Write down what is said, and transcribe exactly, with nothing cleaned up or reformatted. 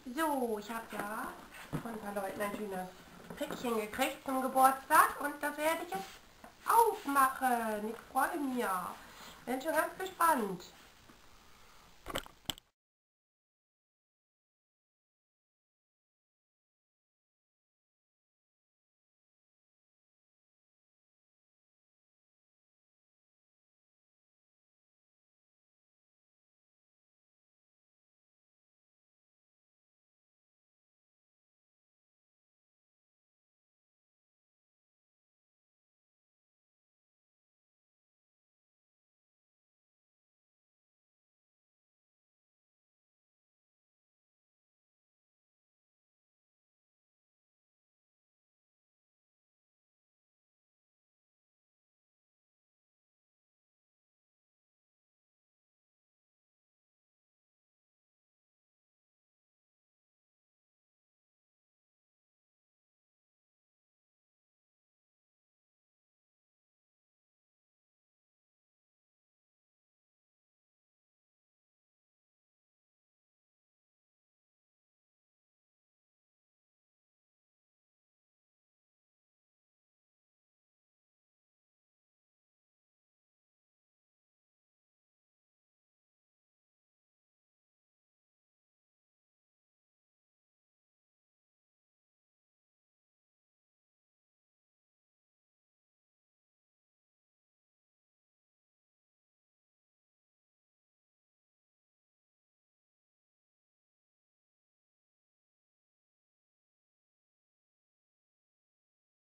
So, ich habe ja von ein paar Leuten ein schönes Päckchen gekriegt zum Geburtstag und das werde ich jetzt aufmachen. Ich freue mich. Bin schon ganz gespannt.